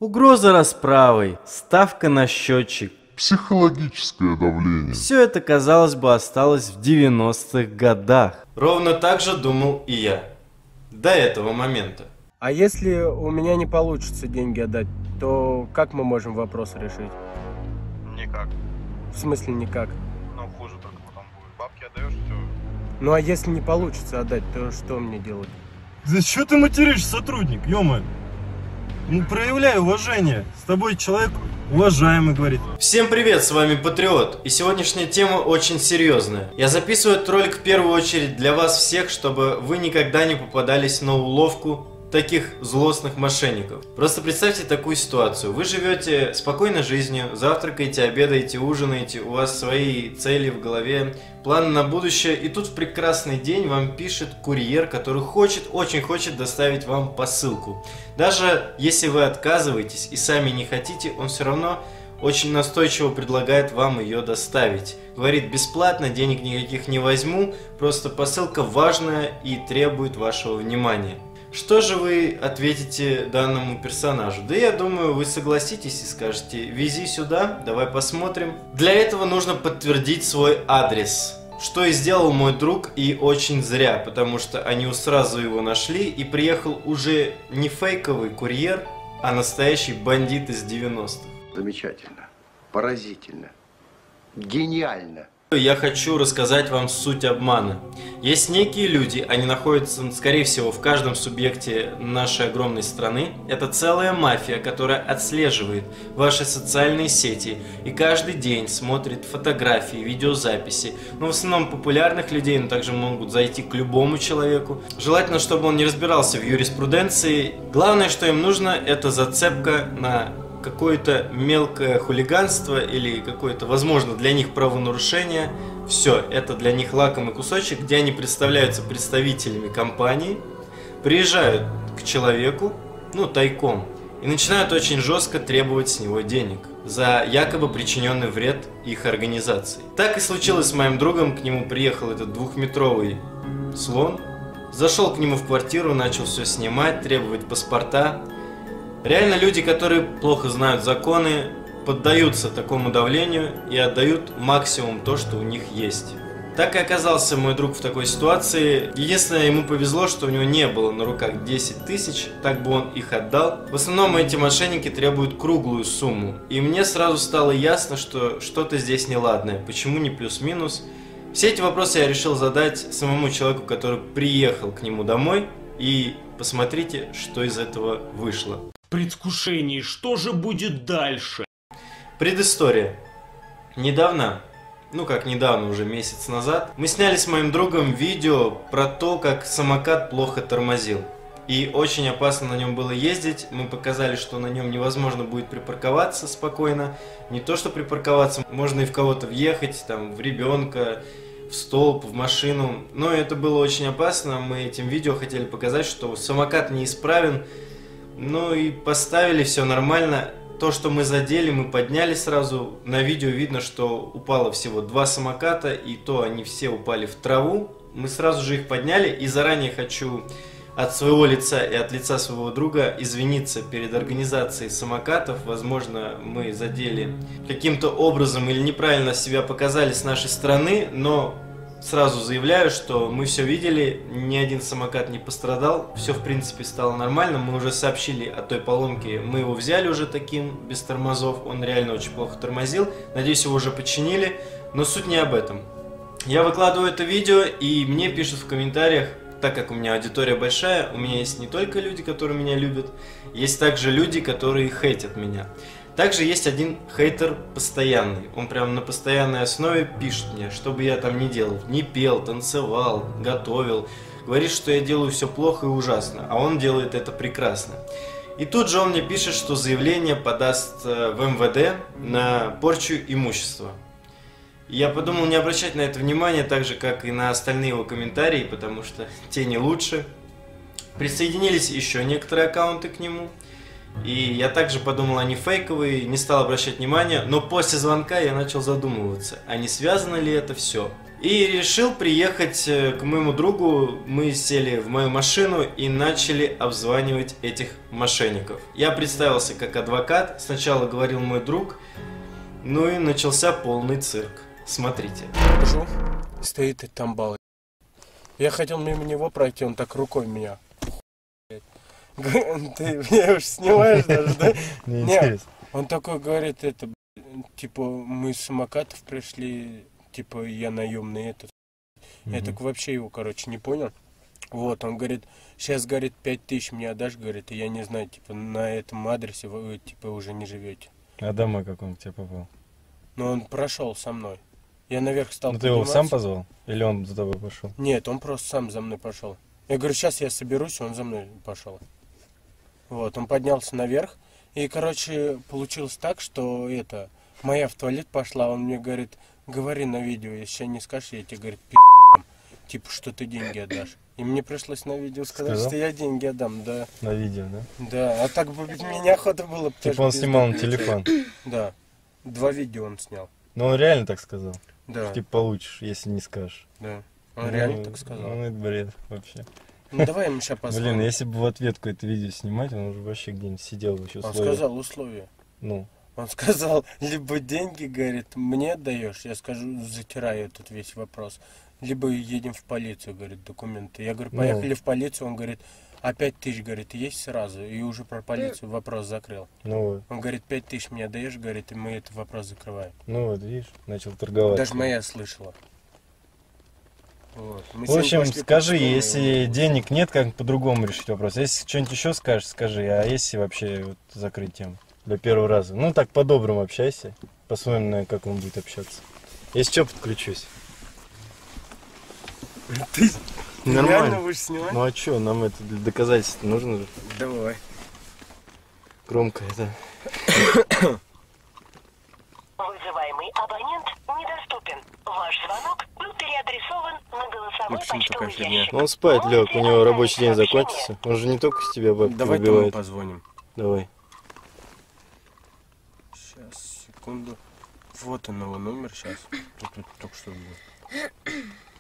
Угроза расправой, ставка на счетчик. Психологическое давление. Все это, казалось бы, осталось в 90-х годах. Ровно так же думал и я. До этого момента. А если у меня не получится деньги отдать, то как мы можем вопрос решить? Никак. В смысле никак? Но хуже только потом будет. Бабки отдаешь, все. Ну а если не получится отдать, то что мне делать? Да что ты материшься, сотрудник, ё-моё? Ну проявляй уважение. С тобой человек уважаемый, говорит. Всем привет, с вами Патриот, и сегодняшняя тема очень серьезная. Я записываю этот ролик в первую очередь для вас всех, чтобы вы никогда не попадались на уловку таких злостных мошенников. Просто представьте такую ситуацию. Вы живете спокойной жизнью, завтракаете, обедаете, ужинаете, у вас свои цели в голове, планы на будущее, и тут в прекрасный день вам пишет курьер, который очень хочет доставить вам посылку. Даже если вы отказываетесь и сами не хотите, он все равно очень настойчиво предлагает вам ее доставить. Говорит: бесплатно, денег никаких не возьму, просто посылка важная и требует вашего внимания. Что же вы ответите данному персонажу? Да я думаю, вы согласитесь и скажете: вези сюда, давай посмотрим. Для этого нужно подтвердить свой адрес. Что и сделал мой друг, и очень зря, потому что они сразу его нашли, и приехал уже не фейковый курьер, а настоящий бандит из 90-х. Замечательно, поразительно, гениально. Я хочу рассказать вам суть обмана. Есть некие люди, они находятся, скорее всего, в каждом субъекте нашей огромной страны. Это целая мафия, которая отслеживает ваши социальные сети и каждый день смотрит фотографии, видеозаписи. Но в основном популярных людей, но также могут зайти к любому человеку. Желательно, чтобы он не разбирался в юриспруденции. Главное, что им нужно, это зацепка на какое-то мелкое хулиганство или какое-то, возможно, для них правонарушение. Все, это для них лакомый кусочек, где они представляются представителями компании, приезжают к человеку, тайком, и начинают очень жестко требовать с него денег за якобы причиненный вред их организации. Так и случилось с моим другом. К нему приехал этот двухметровый слон, зашел к нему в квартиру, начал все снимать, требовать паспорта. Реально люди, которые плохо знают законы, поддаются такому давлению и отдают максимум то, что у них есть. Так и оказался мой друг в такой ситуации. Единственное, ему повезло, что у него не было на руках 10 тысяч, так бы он их отдал. В основном эти мошенники требуют круглую сумму. И мне сразу стало ясно, что что-то здесь неладное. Почему не плюс-минус? Все эти вопросы я решил задать самому человеку, который приехал к нему домой. И посмотрите, что из этого вышло. Предвкушении, что же будет дальше? Предыстория. Недавно, уже месяц назад, мы сняли с моим другом видео про то, как самокат плохо тормозил. И очень опасно на нем было ездить. Мы показали, что на нем невозможно будет припарковаться спокойно. Не то что припарковаться, можно и в кого-то въехать, в ребенка, в столб, в машину. Но это было очень опасно. Мы этим видео хотели показать, что самокат неисправен. И поставили, все нормально. То, что мы задели, мы подняли сразу. На видео видно, что упало всего 2 самоката, и то они все упали в траву. Мы сразу же их подняли, и заранее хочу от своего лица и от лица своего друга извиниться перед организацией самокатов. Возможно, мы задели каким-то образом или неправильно себя показали с нашей стороны, но сразу заявляю, что мы все видели, ни один самокат не пострадал, все в принципе стало нормально, мы уже сообщили о той поломке, мы его взяли уже таким, без тормозов, он реально очень плохо тормозил, надеюсь, его уже починили, но суть не об этом. Я выкладываю это видео, и мне пишут в комментариях, так как у меня аудитория большая, у меня есть не только люди, которые меня любят, есть также люди, которые хейтят меня. Также есть один хейтер постоянный, он прям на постоянной основе пишет мне, что бы я там ни делал, не пел, танцевал, готовил, говорит, что я делаю все плохо и ужасно, а он делает это прекрасно. И тут же он мне пишет, что заявление подаст в МВД на порчу имущества. Я подумал не обращать на это внимания, так же как и на остальные его комментарии, потому что те не лучше. Присоединились еще некоторые аккаунты к нему. И я также подумал, они фейковые, не стал обращать внимания, но после звонка я начал задумываться, а не связано ли это все. И решил приехать к моему другу. Мы сели в мою машину и начали обзванивать этих мошенников. Я представился как адвокат. Сначала говорил мой друг. Ну и начался полный цирк. Смотрите. Хожу, стоит и тамбал. Я хотел мимо него пройти, он так рукой меня. Ты меня уж снимаешь даже, да? Нет, он такой говорит, это, типа, мы с самокатов пришли, типа, я наемный этот. Я так вообще его, короче, не понял. Вот, он говорит, сейчас, говорит, 5000 мне отдашь, говорит, и я не знаю, типа, на этом адресе вы, типа, уже не живете. А домой как он к тебе попал? Но он прошел со мной. Я наверх стал. Ну ты его сам позвал? Или он за тобой пошел? Нет, он просто сам за мной пошел. Я говорю, сейчас я соберусь, он за мной пошел. Вот, он поднялся наверх. И, короче, получилось так, что это, моя в туалет пошла, он мне говорит, говори на видео, если не скажешь, я тебе, говорит, пизды там, типа, что ты деньги отдашь. И мне пришлось на видео сказать, что я деньги отдам, да. На видео, да? Да, а так бы мне неохота было. Типа он снимал на телефон? Да, 2 видео он снял. Ну он реально так сказал? Да. Типа получишь, если не скажешь. Да, он реально так сказал. Ну это бред вообще. Ну давай ему сейчас позвоним. Блин, если бы в ответку это видео снимать, он уже вообще где-нибудь сидел бы еще. Он сказал условия. Ну. Он сказал, либо деньги, говорит, мне отдаешь, я скажу, затираю этот весь вопрос, либо едем в полицию, говорит, документы. Я говорю, поехали в полицию, он говорит, а 5000, говорит, есть сразу, и уже про полицию вопрос закрыл. Ну вот. Он говорит, 5000 мне отдаешь, говорит, и мы этот вопрос закрываем. Ну вот, видишь, начал торговать. Даже моя слышала. Вот. В общем, скажи, если денег нет, как по-другому решить вопрос. Если что-нибудь еще скажешь, скажи. А если вообще вот закрыть тему для первого раза? Ну так по-доброму общайся. Посмотрим, как он будет общаться. Если что, подключусь. Ты Нормально. реально будешь снимать? Ну а что, нам это для доказательств нужно же. Давай. Громко это. Вызываемый абонент недоступен. Ваш звонок был переадресован на голосовой почтовый ящик. Ну он спать лег, у него рабочий день закончился. Он же не только с тебя бабки Давай выбивает. ему позвоним. Давай. Сейчас, секунду. Вот он его номер сейчас. Тут только что был.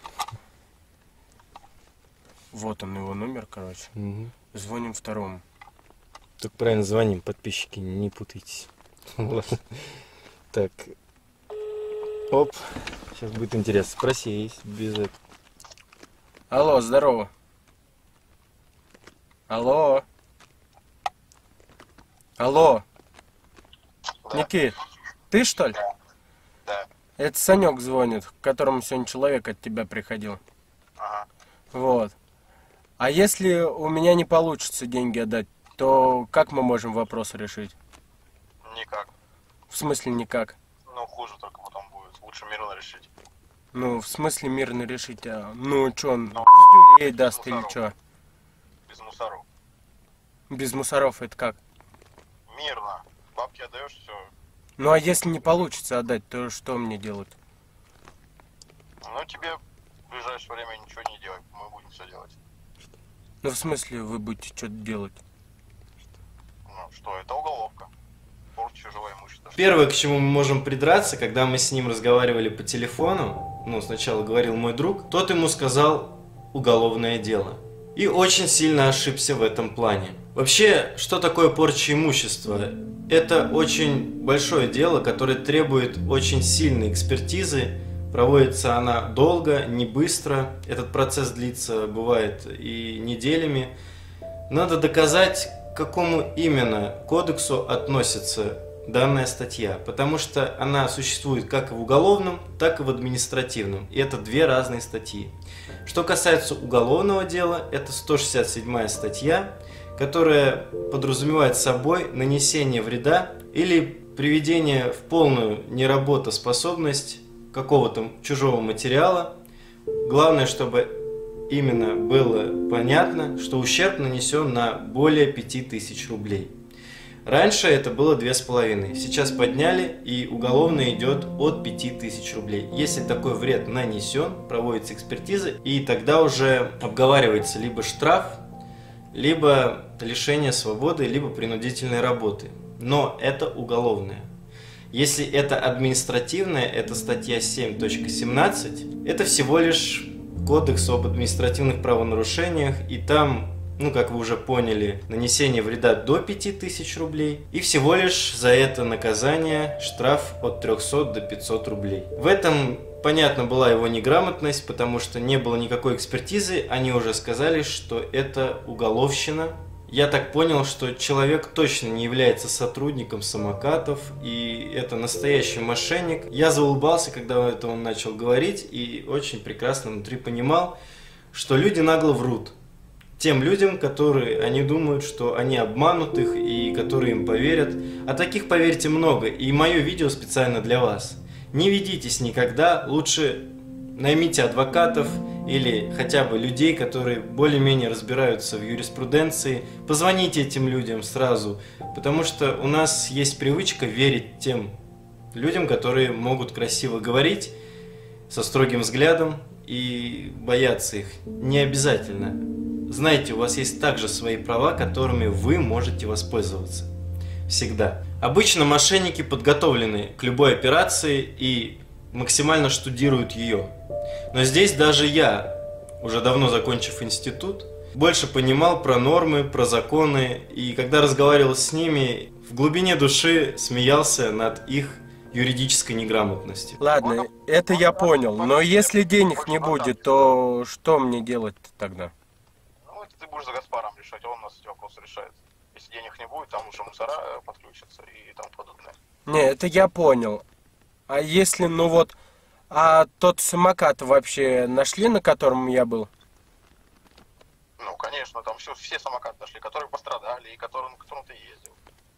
Вот он его номер, короче. Угу. Звоним второму. Только правильно звоним, подписчики, не путайтесь. Так. Оп. Сейчас будет интересно. Спроси, есть без этого. Алло, здорово. Алло. Алло. Да. Никит, ты что ли? Да. Это Санек звонит, к которому сегодня человек от тебя приходил. Ага. Вот. А если у меня не получится деньги отдать, то как мы можем вопрос решить? Никак. В смысле никак? Ну, хуже только потом будет. Лучше мирно решить. Ну, в смысле мирно решить, а... Ну, что, он Ну, пиздюлей даст или мусоров. что? Без мусоров. Без мусоров это как? Мирно. Бабки отдаешь, все. Ну, а если не получится отдать, то что мне делать? Ну, тебе в ближайшее время ничего не делай. Мы будем все делать. Ну, в смысле вы будете что-то делать? Ну, что, это уголовка. Порча чужого имущества. Первое, к чему мы можем придраться, когда мы с ним разговаривали по телефону, ну, сначала говорил мой друг, тот ему сказал уголовное дело. И очень сильно ошибся в этом плане. Вообще, что такое порча имущества? Это очень большое дело, которое требует очень сильной экспертизы. Проводится она долго, не быстро. Этот процесс длится, бывает, и неделями. Надо доказать, к какому именно кодексу относится данная статья, потому что она существует как в уголовном, так и в административном. И это две разные статьи. Что касается уголовного дела, это 167 статья, которая подразумевает собой нанесение вреда или приведение в полную неработоспособность какого-то чужого материала. Главное, чтобы именно было понятно, что ущерб нанесен на более 5000 рублей. Раньше это было 2500, сейчас подняли, и уголовно идет от 5000 рублей. Если такой вред нанесен, проводится экспертиза, и тогда уже обговаривается либо штраф, либо лишение свободы, либо принудительной работы. Но это уголовное. Если это административная, это статья 7.17, это всего лишь кодекс об административных правонарушениях, и там, ну, как вы уже поняли, нанесение вреда до 5000 рублей, и всего лишь за это наказание штраф от 300 до 500 рублей. В этом, понятно, была его неграмотность, потому что не было никакой экспертизы, они уже сказали, что это уголовщина. Я так понял, что человек точно не является сотрудником самокатов, и это настоящий мошенник. Я заулыбался, когда это он начал говорить, и очень прекрасно внутри понимал, что люди нагло врут. Тем людям, которые они думают, что они обманут их, и которые им поверят. А таких, поверьте, много, и мое видео специально для вас. Не ведитесь никогда, лучше наймите адвокатов или хотя бы людей, которые более-менее разбираются в юриспруденции. Позвоните этим людям сразу, потому что у нас есть привычка верить тем людям, которые могут красиво говорить, со строгим взглядом, и бояться их не обязательно. Знайте, у вас есть также свои права, которыми вы можете воспользоваться. Всегда. Обычно мошенники подготовлены к любой операции и максимально штудируют ее. Но здесь даже я, уже давно закончив институт, больше понимал про нормы, про законы, и когда разговаривал с ними, в глубине души смеялся над их юридической неграмотностью. Ладно, это я понял, но если денег не будет, то что мне делать тогда? Ну, это ты будешь за Гаспаром решать, он у нас эти вопросы решает. Если денег не будет, там уже мусора подключатся и тому подобное. Не, это я понял. А если, ну вот, а тот самокат вообще нашли, на котором я был? Ну, конечно, там все самокаты нашли, которые пострадали и на котором ты ездил.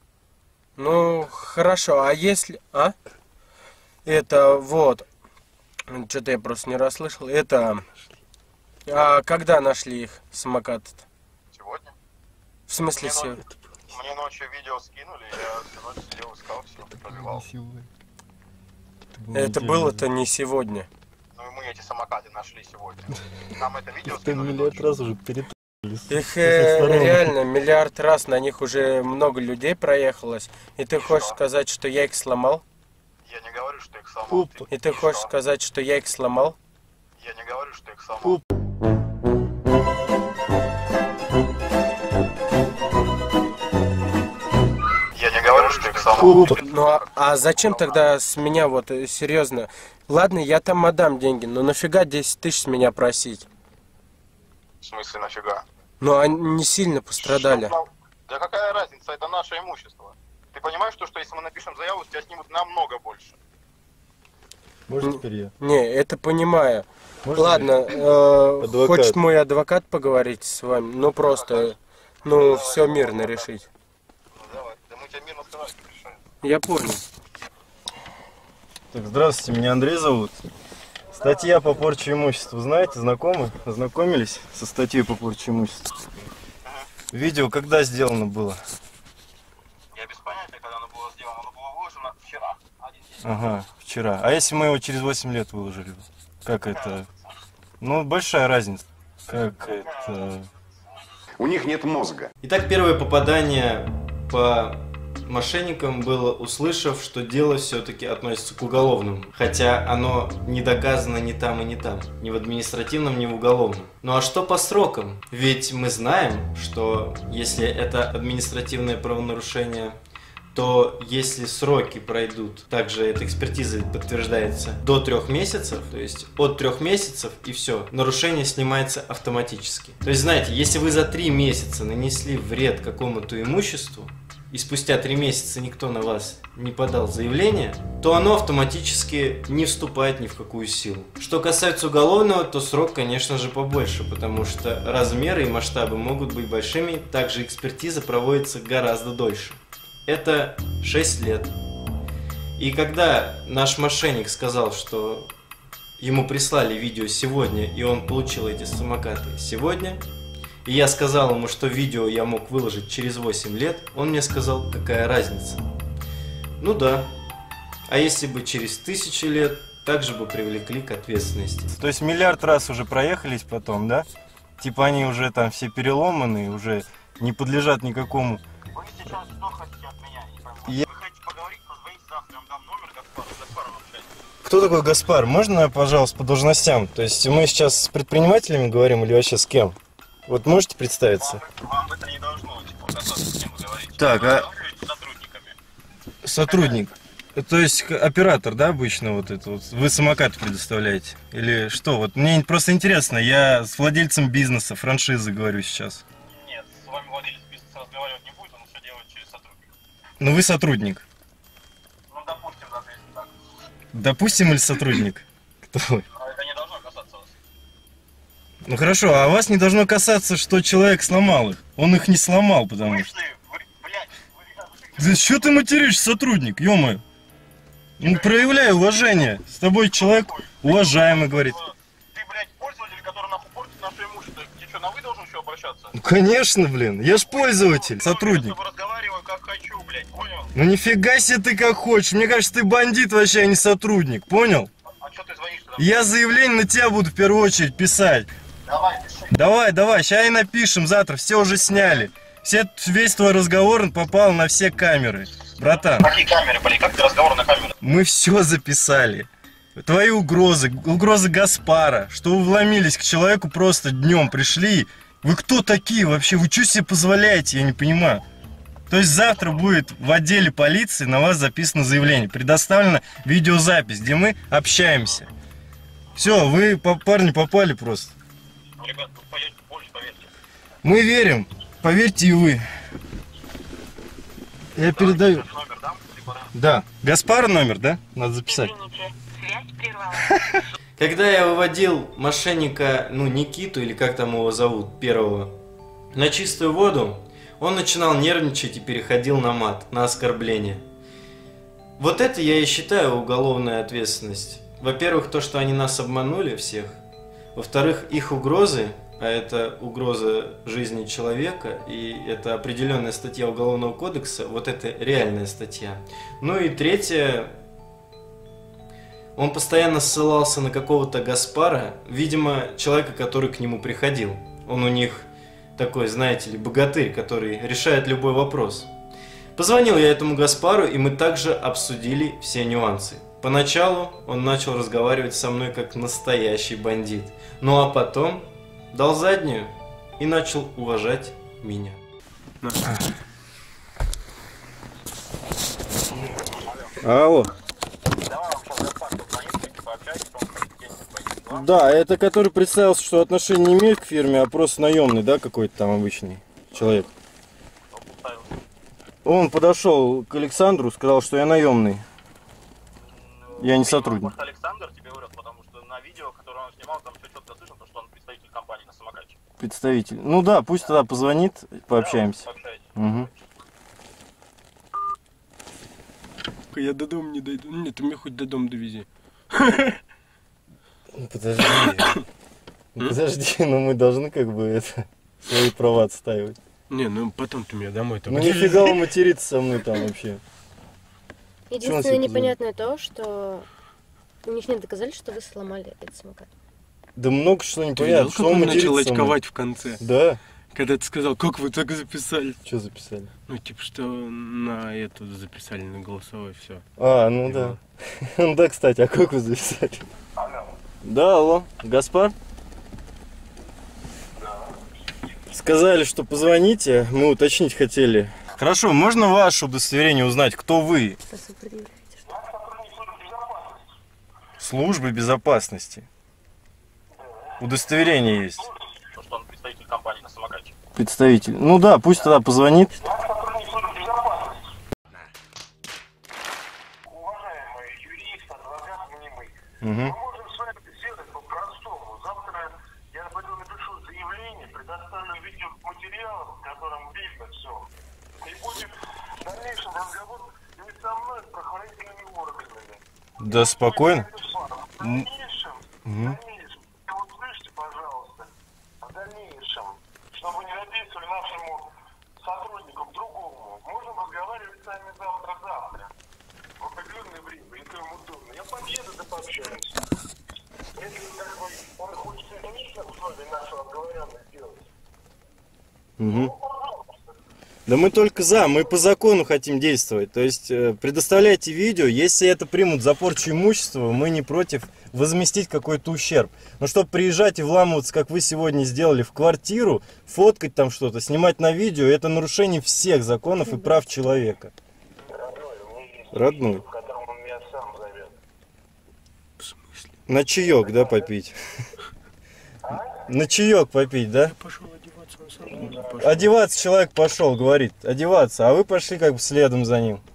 Ну, хорошо, а если... А? Это вот... Что-то я просто не расслышал. Это... А когда нашли их, самокат-то? Сегодня? В смысле сегодня? Мне ночью видео скинули, я всю ночь сидел, искал, все, пробивал. Это было-то не сегодня. Ну, мы эти самокаты нашли сегодня. Нам это видео Ты скинули миллиард ночью. раз уже перетащили. Их реально миллиард раз, на них уже много людей проехалось. И ты хочешь сказать, что я их сломал? Я не говорю, что их сломал. И ты хочешь сказать, что я их сломал? Я не говорю, что их сломал. Я не говорю, что их сломал. Ну а зачем тогда с меня вот серьезно? Ладно, я там отдам деньги, но нафига 10 тысяч с меня просить? В смысле, нафига? Ну они не сильно пострадали. Да какая разница, это наше имущество. Ты понимаешь, что если мы напишем заяву, с тебя снимут намного больше. Можно теперь я? Не, это понимаю. Можно Ладно, Адвокат. хочет мой адвокат поговорить с вами? Ну просто, ну все мирно решить. Ну давай, да мы тебе мирно сказали, как решаем. Я понял. Так, здравствуйте, меня Андрей зовут. Статья по порче имущества, знаете, знакомы? Ознакомились со статьей по порче имущества? Видео когда сделано было? Я без понятия, когда оно было сделано. Оно было выложено вчера, один день. Ага, вчера. А если мы его через 8 лет выложили? Как это? Ну, большая разница. Как это? У них нет мозга. Итак, первое попадание по мошенникам было, услышав, что дело все-таки относится к уголовному. Хотя оно не доказано ни там и ни там. Ни в административном, ни в уголовном. Ну а что по срокам? Ведь мы знаем, что если это административное правонарушение, то если сроки пройдут, также эта экспертиза подтверждается, до 3 месяцев, то есть от 3 месяцев и все, нарушение снимается автоматически. То есть, знаете, если вы за 3 месяца нанесли вред какому-то имуществу, и спустя 3 месяца никто на вас не подал заявление, то оно автоматически не вступает ни в какую силу. Что касается уголовного, то срок, конечно же, побольше, потому что размеры и масштабы могут быть большими, также экспертиза проводится гораздо дольше. Это 6 лет. И когда наш мошенник сказал, что ему прислали видео сегодня, и он получил эти самокаты сегодня, и я сказал ему, что видео я мог выложить через 8 лет, он мне сказал, какая разница. Ну да. А если бы через 1000 лет, также бы привлекли к ответственности. То есть миллиард раз уже проехались потом, да? Типа они уже там все переломаны, уже не подлежат никакому... Вы сейчас что хотите от меня? Не пойму. Я- Вы хотите поговорить Кто такой Гаспар? Можно, пожалуйста, по должностям? То есть мы сейчас с предпринимателями говорим или вообще с кем? Вот можете представиться? Вам это не должно, типа, касаться, с кем вы говорите. Так, а... С сотрудниками. Сотрудник. То есть оператор, да, обычно вот это вот? Вы самокат предоставляете? Или что? Вот мне просто интересно, я с владельцем бизнеса, франшизы говорю сейчас. Нет, с вами владелец бизнеса разговаривать не будет, он все делает через сотрудника. Ну вы сотрудник. Ну, допустим, даже если так. Допустим, или сотрудник? Кто вы? Но это не должно касаться вас. Ну хорошо, а вас не должно касаться, что человек сломал их. Он их не сломал, потому что... Да что ты материшься, сотрудник, ё-моё? Ну проявляй уважение. С тобой человек уважаемый, говорит. Ты, блядь, пользователь, который нахуй портит наше имущество. Ты что, на вы должен еще обращаться? Ну конечно, блин, я ж пользователь, сотрудник. Я с тобой разговариваю как хочу, блядь, понял? Ну нифига себе ты как хочешь. Мне кажется, ты бандит вообще, а не сотрудник, понял? А что ты звонишь тогда? Я заявление на тебя буду в первую очередь писать. Давай, пиши. Давай, сейчас и напишем, завтра все уже сняли. Весь твой разговор попал на все камеры. Братан, Какие камеры, блядь? Как ты разговор на камеру? мы все записали. Твои угрозы Гаспара, что вы вломились к человеку, просто днем пришли. Вы кто такие вообще? Вы что себе позволяете? Я не понимаю. То есть завтра будет в отделе полиции на вас записано заявление. Предоставлена видеозапись, где мы общаемся. Все, вы, парни, попали просто. Ребят, тут поедете больше, поверьте. Мы верим. Поверьте и вы. Я передаю. Номер дам? Либо дам. Да. Гаспара номер, да? Надо записать. Извините, связь прервалась. Когда я выводил мошенника, ну, Никиту, или как там его зовут, первого, на чистую воду, он начинал нервничать и переходил на мат, на оскорбление. Вот это я и считаю уголовная ответственность. Во-первых, то, что они нас обманули всех. Во-вторых, их угрозы, а это угроза жизни человека, и это определенная статья Уголовного кодекса, вот это реальная статья. Ну и третье, он постоянно ссылался на какого-то Гаспара, видимо, человека, который к нему приходил. Он у них такой, знаете ли, богатырь, который решает любой вопрос. Позвонил я этому Гаспару, и мы также обсудили все нюансы. Поначалу он начал разговаривать со мной как настоящий бандит, ну а потом дал заднюю и начал уважать меня. Алло. Да, это который представился, что отношения не имеет к фирме, а просто наемный, да, какой-то там обычный человек. Он подошел к Александру, сказал, что я наемный. Я не сотрудник. Может, Александр тебе врет, потому что на видео, которое он снимал, там все четко слышно, что он представитель компании на самокате. Представитель. Ну да, пусть тогда позвонит, пообщаемся. Да, Угу. Я до дома не дойду. Нет, ты меня хоть до дома довези. Подожди. Подожди, но мы должны как бы это свои права отстаивать. Не, ну потом ты меня домой там. Ну нифига он матерится со мной там вообще. Единственное непонятное то, что у них нет доказательств, что вы сломали этот самокат. Да много что Ты непонятно. видел, Что как он он начал матерится со мной? очковать в конце? Да. Когда ты сказал, как вы так записали? Что записали? Ну, типа, что на эту записали, на голосовой, все. А, ну да. Ну да, кстати, а как вы записали? Да, алло, Гаспар? Сказали, что позвоните, мы уточнить хотели. Хорошо, можно ваше удостоверение узнать, кто вы? Службы безопасности. Удостоверение есть. Что он представитель компании на самокате. Представитель. Ну да, пусть тогда позвонит. Уважаемый юрист, адвокат, мнимый. Угу. Мы можем с вами сделать по-простому. Завтра я пойду напишу заявление, предоставлю видеоматериал, в котором видно все. И будет дальнейший разговор не со мной, с правоохранительными органами. Да спокойно. В дальнейшем, вот слышите, пожалуйста, в дальнейшем, чтобы не написывали нашему сотруднику другому, можем разговаривать с вами завтра. В определенное время, если вам удобно. Я подъеду, да пообщаемся. Если как бы он хочет личных условий нашего договоренных сделать, Угу. пожалуйста. Да мы только за, мы по закону хотим действовать. То есть предоставляйте видео, если это примут за порчу имущества, мы не против возместить какой-то ущерб. Но чтобы приезжать и вламываться, как вы сегодня сделали, в квартиру, фоткать там что-то, снимать на видео, это нарушение всех законов и прав человека. Родной. На чаек, да, попить? На чаек попить, да? Одеваться человек пошел, говорит, одеваться, а вы пошли как бы следом за ним.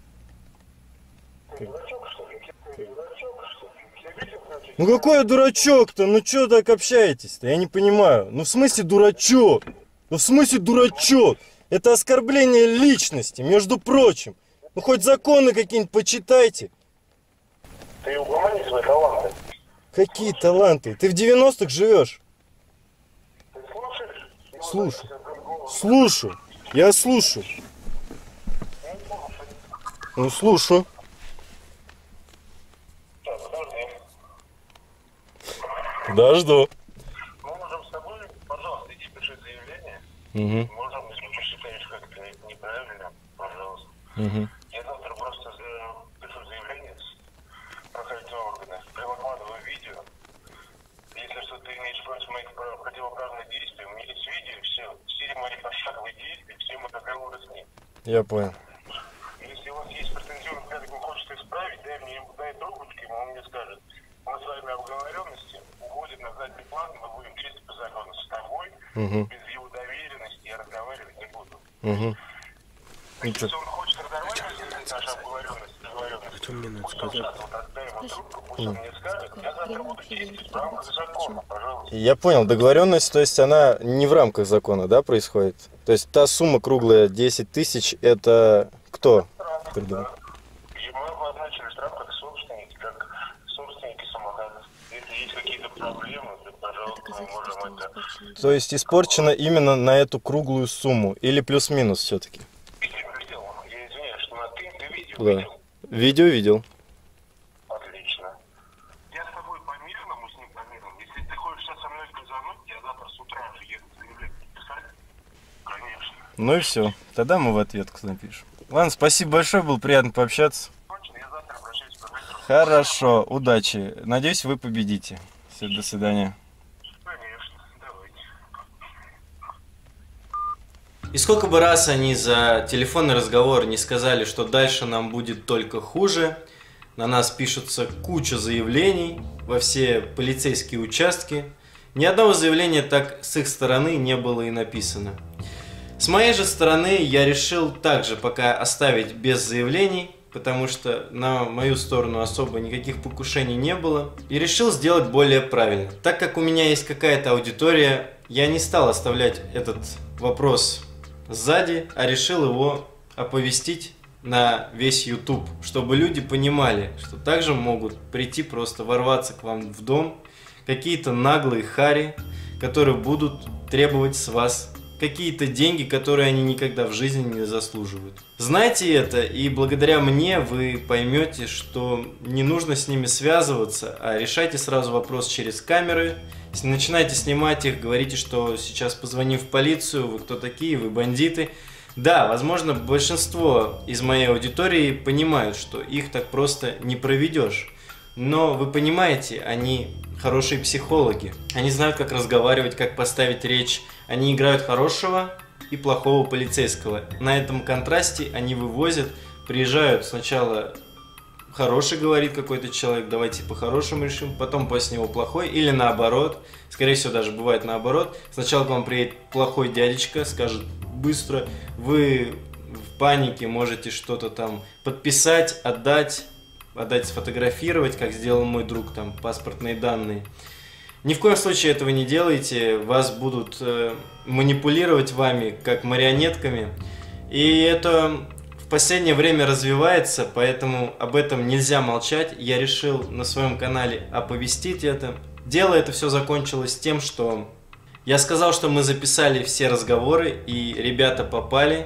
Ну какой я дурачок-то? Ну что так общаетесь-то? Я не понимаю. Ну в смысле дурачок? Ну в смысле дурачок? Это оскорбление личности, между прочим. Ну хоть законы какие-нибудь почитайте. Ты угомони свои таланты. Какие таланты? Ты в 90-х живешь? Ты слушаешь? Слушаю. Слушаю. Я слушаю. Ну слушаю. Так, подожди. Подожду. Мы можем с тобой, пожалуйста, иди пиши заявление. Угу. Можем, если ты считаешь как-то неправильно, пожалуйста. Угу. Я завтра просто пишу заявление в правоохранительные органы, прикладываю видео. Если что ты имеешь против моих противоправных действий, у меня есть видео, все мои пошаговые действия, все мои разговоры с ним. Я понял. Если у вас есть претензионный порядок, вы хотите исправить, дай трубочку, он мне скажет. Мы с вами оговоренности уходим на задний план, мы будем действовать по закону с тобой, без его доверенности я разговаривать не буду. Если он хочет разорвать нашу договоренность, что мне надо сказать? отдай ему трубку, пусть он мне скажет, я завтра буду действовать в рамках закона, пожалуйста. Я понял, договоренность, то есть она не в рамках закона, да, происходит? То есть та сумма круглая 10 тысяч, это кто придумал? И мы обозначили штраф как собственники самокатов. Если есть какие-то проблемы, то, пожалуйста, мы можем это... То есть испорчено именно на эту круглую сумму или плюс-минус все-таки? Я извиняюсь, что на ты видео Да. видел? Видео видел. Отлично. Я с тобой по-мирному, с ним по-мирному. Если ты хочешь сейчас со мной газануть, я завтра с утра же еду заявление писать. Конечно. Ну и все. Тогда мы в ответку напишем. Ладно, спасибо большое, было приятно пообщаться. Точно, я завтра обращаюсь к профессору. Хорошо, удачи. Надеюсь, вы победите. Все, до свидания. Конечно, давайте. И сколько бы раз они за телефонный разговор не сказали, что дальше нам будет только хуже, на нас пишутся куча заявлений во все полицейские участки, ни одного заявления так с их стороны не было и написано. С моей же стороны я решил также пока оставить без заявлений, потому что на мою сторону особо никаких покушений не было, и решил сделать более правильно. Так как у меня есть какая-то аудитория, я не стал оставлять этот вопрос сзади, а решил его оповестить на весь YouTube, чтобы люди понимали, что также могут прийти просто ворваться к вам в дом какие-то наглые хари, которые будут требовать с вас какие-то деньги, которые они никогда в жизни не заслуживают. Знайте это, и благодаря мне вы поймете, что не нужно с ними связываться, а решайте сразу вопрос через камеры. Начинайте снимать их, говорите, что сейчас позвоним в полицию, вы кто такие, вы бандиты. Да, возможно, большинство из моей аудитории понимают, что их так просто не проведешь. Но вы понимаете, они хорошие психологи. Они знают, как разговаривать, как поставить речь. Они играют хорошего и плохого полицейского. На этом контрасте они вывозят, приезжают сначала хороший, говорит какой-то человек, давайте по-хорошему решим, потом после него плохой, или наоборот, скорее всего даже бывает наоборот. Сначала к вам приедет плохой дядечка, скажет быстро, вы в панике можете что-то там подписать, отдать, сфотографировать, как сделал мой друг, там паспортные данные. Ни в коем случае этого не делайте, вас будут манипулировать вами как марионетками, и это в последнее время развивается, поэтому об этом нельзя молчать. Я решил на своем канале оповестить это. Дело это все закончилось тем, что я сказал, что мы записали все разговоры, и ребята попали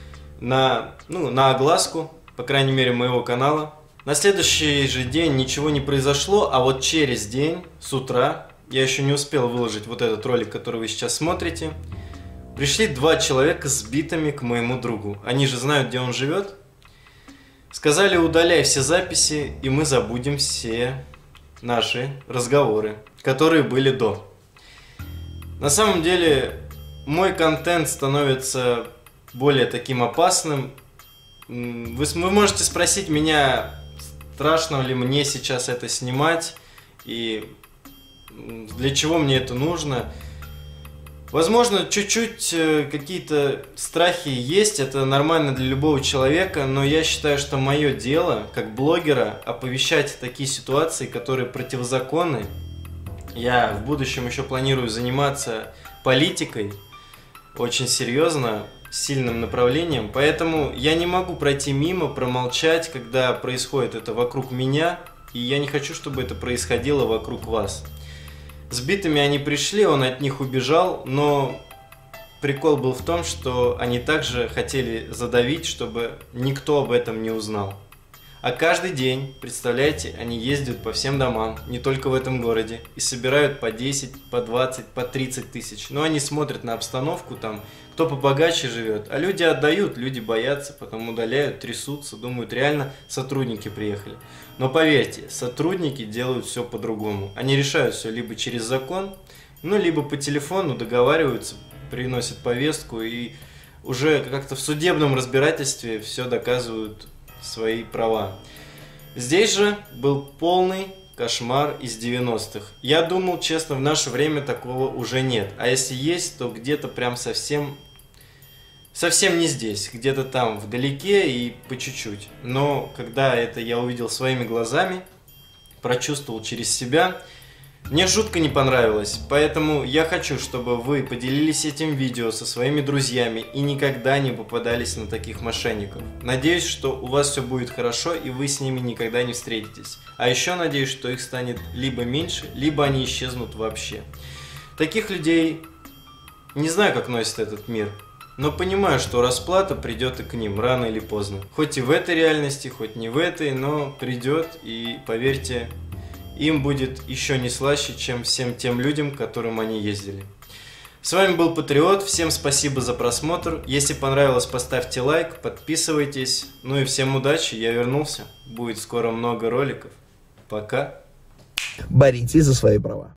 на огласку, по крайней мере, моего канала. На следующий же день ничего не произошло, а вот через день, с утра, я еще не успел выложить вот этот ролик, который вы сейчас смотрите, Пришли 2 человека с битами к моему другу. Они же знают, где он живет. Сказали, удаляй все записи, и мы забудем все наши разговоры, которые были до. На самом деле, мой контент становится более таким опасным. Вы можете спросить меня, страшно ли мне сейчас это снимать, и для чего мне это нужно. Возможно, чуть-чуть какие-то страхи есть, это нормально для любого человека, но я считаю, что мое дело, как блогера, оповещать такие ситуации, которые противозаконны. Я в будущем еще планирую заниматься политикой, очень серьезно, сильным направлением, поэтому я не могу пройти мимо, промолчать, когда происходит это вокруг меня, и я не хочу, чтобы это происходило вокруг вас. С битами они пришли, он от них убежал, но прикол был в том, что они также хотели задавить, чтобы никто об этом не узнал. А каждый день, представляете, они ездят по всем домам, не только в этом городе, и собирают по 10, по 20, по 30 тысяч. Но они смотрят на обстановку, там, кто побогаче живет, а люди отдают, люди боятся, потом удаляют, трясутся, думают, реально сотрудники приехали. Но поверьте, сотрудники делают все по-другому. Они решают все либо через закон, ну, либо по телефону договариваются, приносят повестку и уже как-то в судебном разбирательстве все доказывают свои права. Здесь же был полный кошмар из 90-х. Я думал, честно, в наше время такого уже нет. А если есть, то где-то прям совсем не здесь, где-то там вдалеке и по чуть-чуть. Но когда это я увидел своими глазами, прочувствовал через себя, мне жутко не понравилось. Поэтому я хочу, чтобы вы поделились этим видео со своими друзьями и никогда не попадались на таких мошенников. Надеюсь, что у вас все будет хорошо и вы с ними никогда не встретитесь. А еще надеюсь, что их станет либо меньше, либо они исчезнут вообще. Таких людей не знаю, как носит этот мир. Но понимаю, что расплата придет и к ним, рано или поздно. Хоть и в этой реальности, хоть не в этой, но придет, и поверьте, им будет еще не слаще, чем всем тем людям, к которым они ездили. С вами был Патриот, всем спасибо за просмотр. Если понравилось, поставьте лайк, подписывайтесь. Ну и всем удачи, я вернулся. Будет скоро много роликов. Пока. Боритесь за свои права.